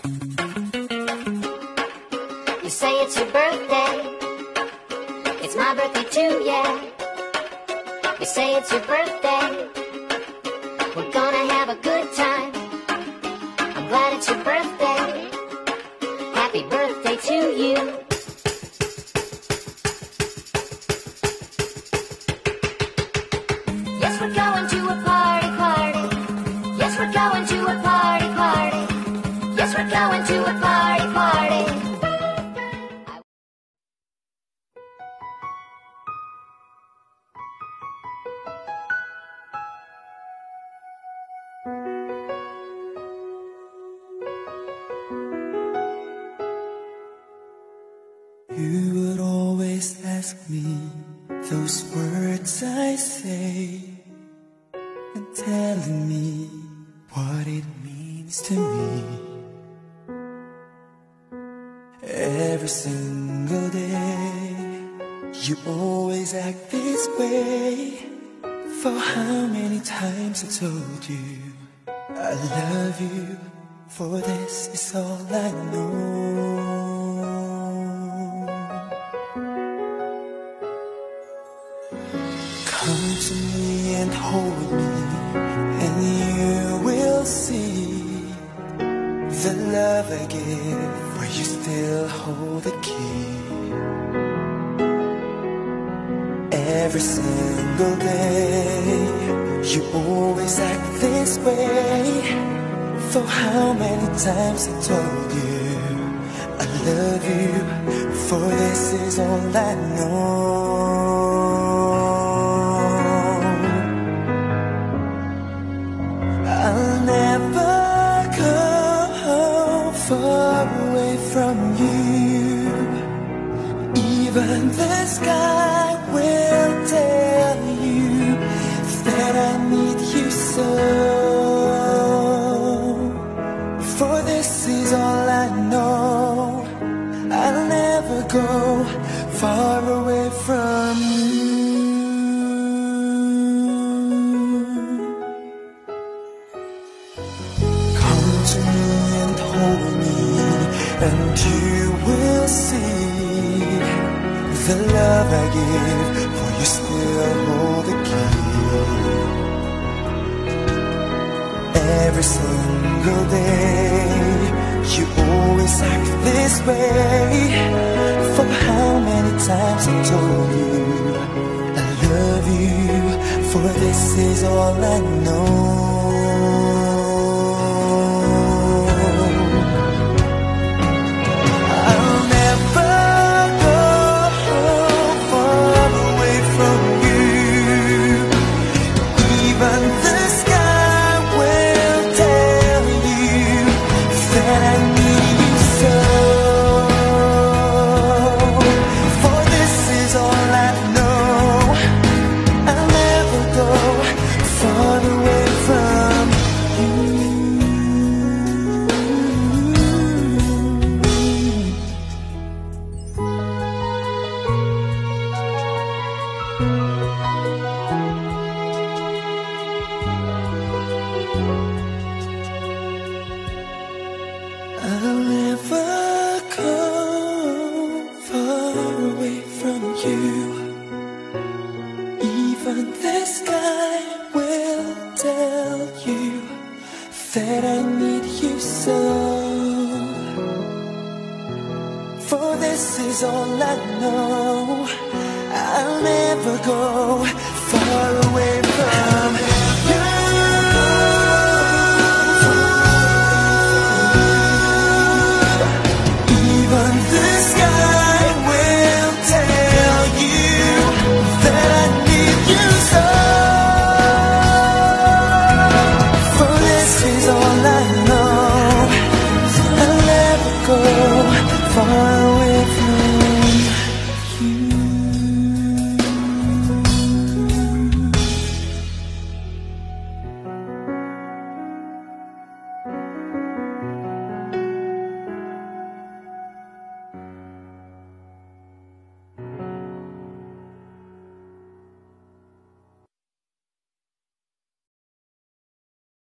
You say it's your birthday. It's my birthday too, yeah. You say it's your birthday. We're gonna have a good time. I'm glad it's your birthday. Happy birthday to you. Yes, we're going to a party, party. Yes, we're going to a party, party. Yes, we're going to a party, party. You would always ask me those words I say, and telling me what it means to me. Every single day, you always act this way. For how many times I told you I love you, for this is all I know. Come to me and hold me, and you will see the love I give, where you still hold the key. Every single day, you always act this way. For how many times I told you I love you, for this is all I know. I'll never go far away from you. Even the sky will tell you that I need you so. For this is all I know. I'll never go far away from you. To me and hold me, and you will see the love I give, for you still hold the key. Every single day, you always act this way. For how many times I told you I love you, for this is all I know. I'll never go far away from you. Even the sky will tell you that I need you so. For this is all I know. I'll never go far away